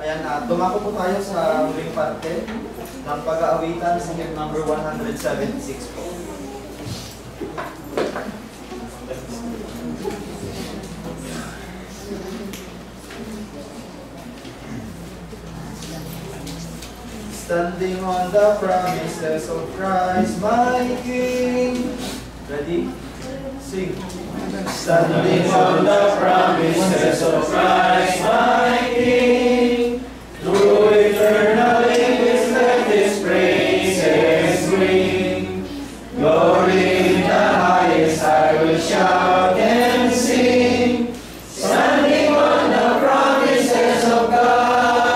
Ayan na, dumako po tayo sa huling parte ng pag-aawitan sa hymn number 176 po. Standing on the promises of Christ, my King. Ready? Sing. Standing on the promises of Christ, my King. Through eternal ages, let His praises ring. Glory in the highest, I will shout and sing. Standing on the promises of God.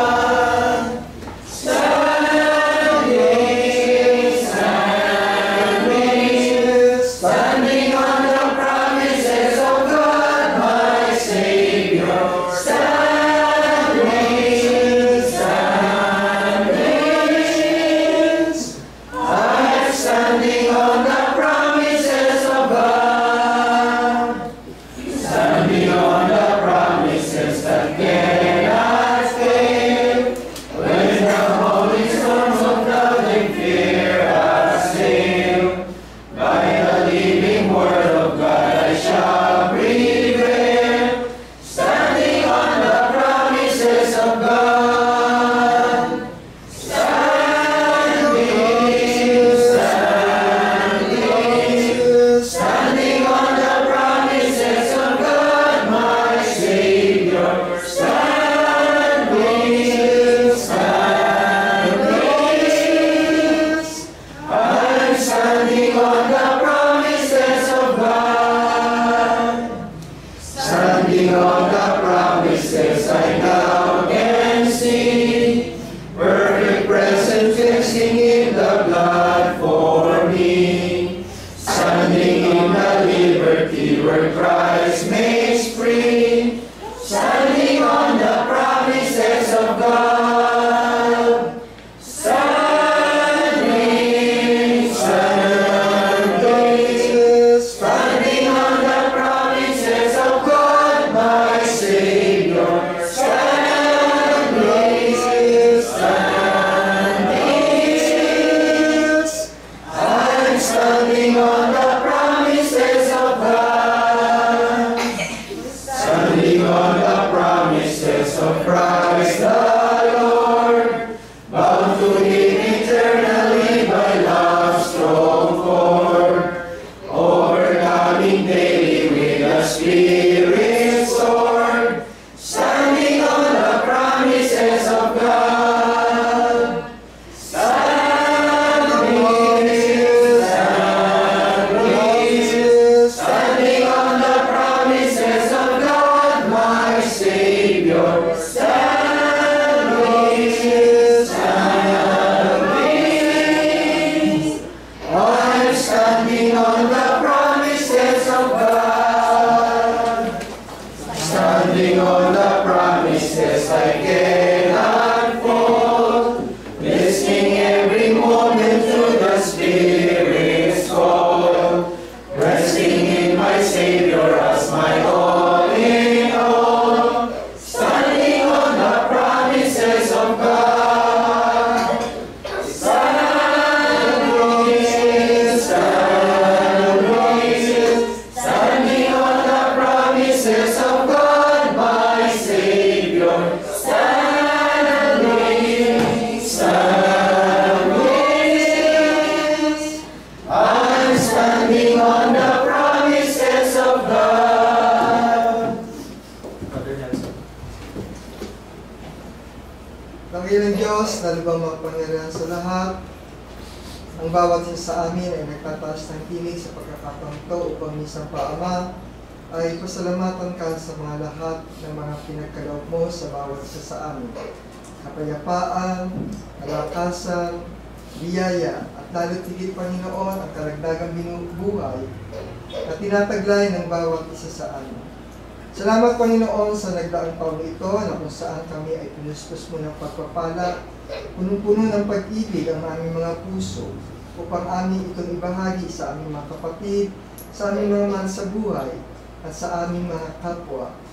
Panginoon Diyos, na lubang makapangyarihan sa lahat, ang bawat isa sa amin ay nagtataas ng tinig sa pagkakataong ito upang minsan pa, Ama, ay pasalamatan ka sa mga lahat ng mga pinagkaloob mo sa bawat isa sa amin. Kapayapaan, kalakasan, biyaya, at lalo't higit, Panginoon, ang karagdagang binubuhay na tinataglay ng bawat isa sa amin. Salamat, Panginoon, sa nagdaang taon ito na kung saan kami ay pinustos mo ng pagpapala, punong-puno ng pag-ibig ang aming mga puso upang aming itong ibahagi sa aming mga kapatid, sa aming mga mahal sa buhay, at sa aming mga kapwa.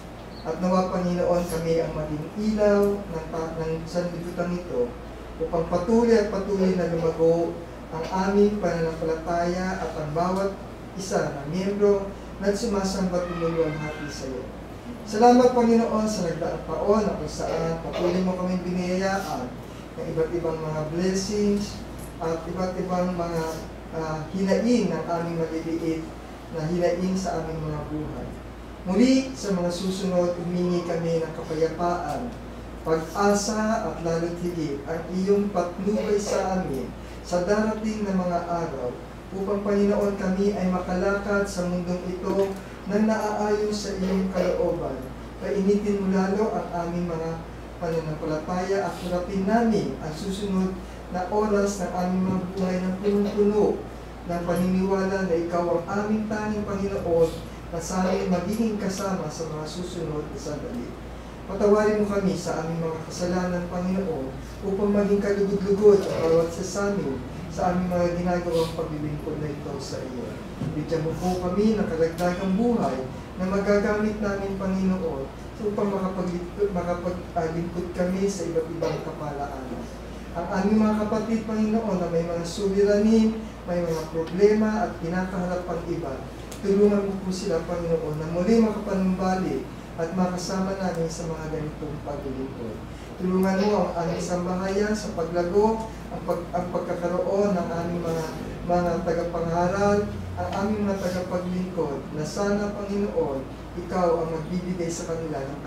At nawa, Panginoon, kami ang maging ilaw ng sanlibutan ito upang patuloy na lumago ang aming pananampalataya at ang bawat isa na miyembro na sumasamba tumulong-hati sa iyo. Salamat, Panginoon, sa nagdaang taon na kung saan patuloy mo kami biniyayaan ng iba't ibang mga blessings at iba't ibang mga hinaing ng aming maliliit na hinaing sa aming mga buhay. Muli, sa mga susunod, humingi kami ng kapayapaan, pag-asa at lalo't higit ang iyong patnubay sa amin sa darating na mga araw upang, Panginoon, kami ay makalakad sa mundong ito na naaayon sa iyong kalooban. Painitin mo lalo ang aming mga pananampalataya at harapin namin ang susunod na oras ng aming mga buhay ng punong-puno ng paniniwala na ikaw ang aming tanging Panginoon na sa amin magiging kasama sa mga susunod na sandali. Patawarin mo kami sa aming mga kasalanan, Panginoon, upang maging kalugod-lugod ang bawat sa amin sa aming mga ginagawang paglilingkod na ito sa iyo. Bigyan mo po kami ng karagdagang buhay na magagamit namin, Panginoon, upang makapaglingkod kami sa iba't ibang kapalaanan. Ang aming mga kapatid, Panginoon, na may mga suliranin, may mga problema at kinakaharap ang iba, tulungan mo po sila, Panginoon, na muli makapanumbalik at makasama namin sa mga ganitong paglilingkod. Tulungan mo ang aming sambahayan sa paglago, ang pagkakaroon ng aming mga tagapangharal, ang aming mga tagapaglingkod, na sana, Panginoon, ikaw ang magbibigay sa kanila ng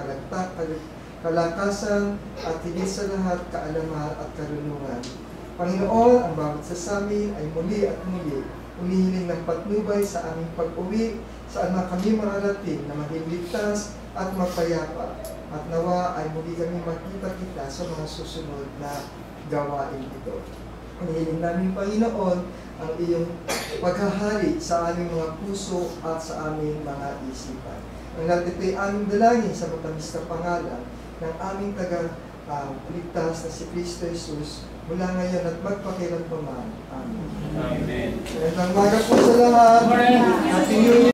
kalakasan at higit sa lahat kaalaman at karunungan. Panginoon, ang bawat sa amin ay muli at muli humihiling ng patnubay sa aming pag-uwi, saan na kami mararating na maging ligtas at mapayapa. At nawa ay muli kami makita-kita sa mga susunod na gawain ito. Humihiling namin, Panginoon, ang iyong paghahari sa aming mga puso at sa aming mga isipan. Ang natin ito'y aming dalangin sa matamis na pangalan ng aming ligtas na si Kristo Jesus mula ngayon at magpakiramdaman. Amen. Amen. Magandang umaga po sa lahat. Happy New Year.